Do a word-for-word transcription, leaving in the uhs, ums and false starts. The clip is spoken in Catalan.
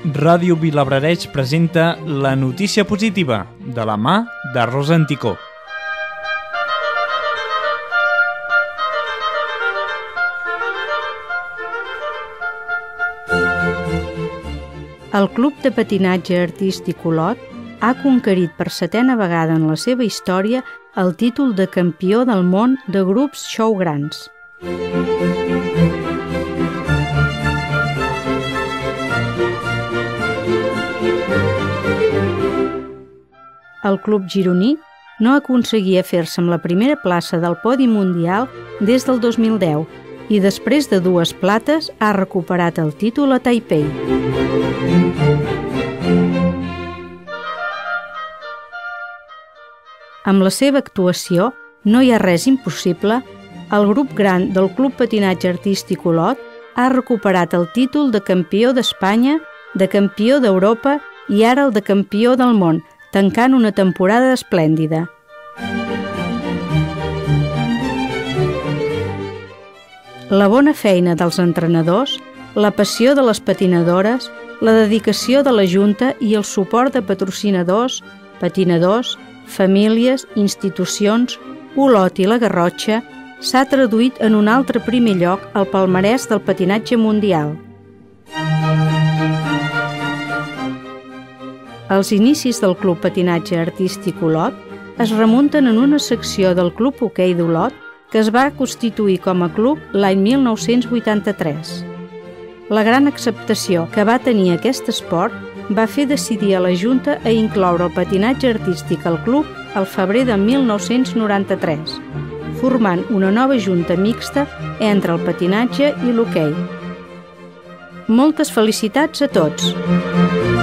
Ràdio Vilablareix presenta La notícia positiva, de la mà de Rosa Anticó. El Club de Patinatge Artístic Olot ha conquerit per setena vegada en la seva història el títol de campió del món de grups show grans. El club gironí no aconseguia fer-se amb la primera plaça del podi mundial des del dos mil deu i després de dues plates ha recuperat el títol a Taipei. Amb la seva actuació No hi ha res impossible, el grup gran del Club Patinatge Artístic Olot ha recuperat el títol de campió d'Espanya, de campió d'Europa i ara el de campió del món, tancant una temporada esplèndida. La bona feina dels entrenadors, la passió de les patinadores, la dedicació de la Junta i el suport de patrocinadors, patinadors, famílies, institucions, Olot i la Garrotxa s'ha traduït en un altre primer lloc al palmarès del patinatge mundial. Els inicis del Club Patinatge Artístic Olot es remunten en una secció del Club Hoquei d'Olot que es va constituir com a club l'any mil nou-cents vuitanta-tres. La gran acceptació que va tenir aquest esport va fer decidir a la Junta a incloure el patinatge artístic al club al febrer de mil nou-cents noranta-tres, formant una nova junta mixta entre el patinatge i l'hoquei. Moltes felicitats a tots!